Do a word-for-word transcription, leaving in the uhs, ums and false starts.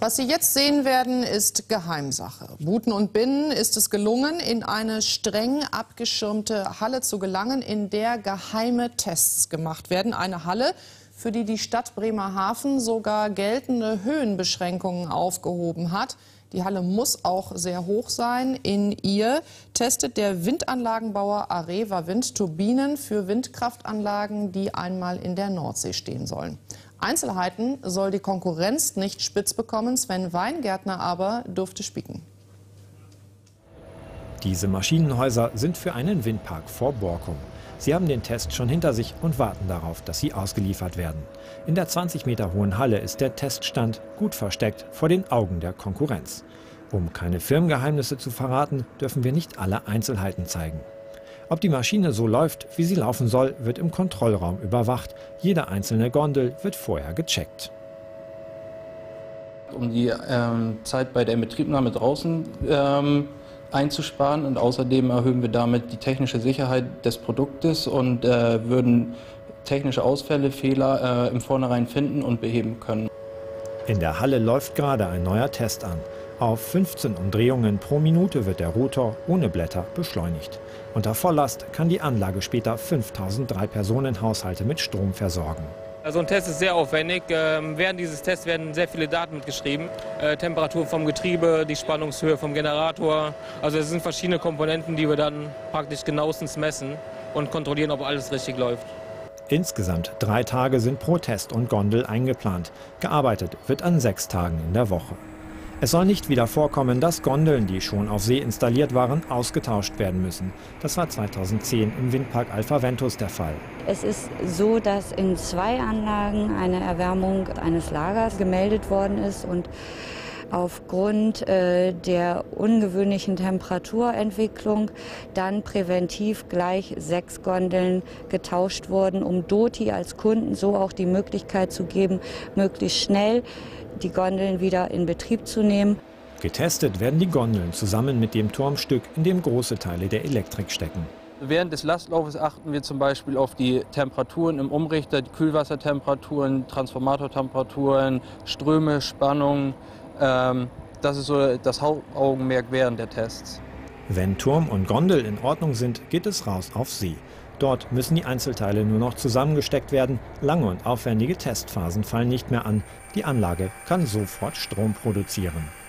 Was Sie jetzt sehen werden, ist Geheimsache. Buten und Binnen ist es gelungen, in eine streng abgeschirmte Halle zu gelangen, in der geheime Tests gemacht werden. Eine Halle, für die die Stadt Bremerhaven sogar geltende Höhenbeschränkungen aufgehoben hat. Die Halle muss auch sehr hoch sein. In ihr testet der Windanlagenbauer Areva Wind Turbinen für Windkraftanlagen, die einmal in der Nordsee stehen sollen. Einzelheiten soll die Konkurrenz nicht spitz bekommen, Sven Weingärtner aber durfte spieken. Diese Maschinenhäuser sind für einen Windpark vor Borkum. Sie haben den Test schon hinter sich und warten darauf, dass sie ausgeliefert werden. In der zwanzig Meter hohen Halle ist der Teststand gut versteckt vor den Augen der Konkurrenz. Um keine Firmengeheimnisse zu verraten, dürfen wir nicht alle Einzelheiten zeigen. Ob die Maschine so läuft, wie sie laufen soll, wird im Kontrollraum überwacht. Jede einzelne Gondel wird vorher gecheckt. Um die ähm, Zeit bei der Inbetriebnahme draußen ähm, einzusparen, und außerdem erhöhen wir damit die technische Sicherheit des Produktes und äh, würden technische Ausfälle, Fehler äh, im Vornherein finden und beheben können. In der Halle läuft gerade ein neuer Test an. Auf fünfzehn Umdrehungen pro Minute wird der Rotor ohne Blätter beschleunigt. Unter Volllast kann die Anlage später fünftausend Drei-Personen-Haushalte mit Strom versorgen. Also ein Test ist sehr aufwendig. Ähm, während dieses Tests werden sehr viele Daten mitgeschrieben. Äh, Temperatur vom Getriebe, die Spannungshöhe vom Generator. Also es sind verschiedene Komponenten, die wir dann praktisch genauestens messen und kontrollieren, ob alles richtig läuft. Insgesamt drei Tage sind pro Test und Gondel eingeplant. Gearbeitet wird an sechs Tagen in der Woche. Es soll nicht wieder vorkommen, dass Gondeln, die schon auf See installiert waren, ausgetauscht werden müssen. Das war zweitausendzehn im Windpark Alpha Ventus der Fall. Es ist so, dass in zwei Anlagen eine Erwärmung eines Lagers gemeldet worden ist und aufgrund äh, der ungewöhnlichen Temperaturentwicklung dann präventiv gleich sechs Gondeln getauscht wurden, um Doti als Kunden so auch die Möglichkeit zu geben, möglichst schnell die Gondeln wieder in Betrieb zu nehmen. Getestet werden die Gondeln zusammen mit dem Turmstück, in dem große Teile der Elektrik stecken. Während des Lastlaufes achten wir zum Beispiel auf die Temperaturen im Umrichter, die Kühlwassertemperaturen, Transformatortemperaturen, Ströme, Spannungen. Ähm, das ist so das Hauptaugenmerk während der Tests. Wenn Turm und Gondel in Ordnung sind, geht es raus auf See. Dort müssen die Einzelteile nur noch zusammengesteckt werden. Lange und aufwendige Testphasen fallen nicht mehr an. Die Anlage kann sofort Strom produzieren.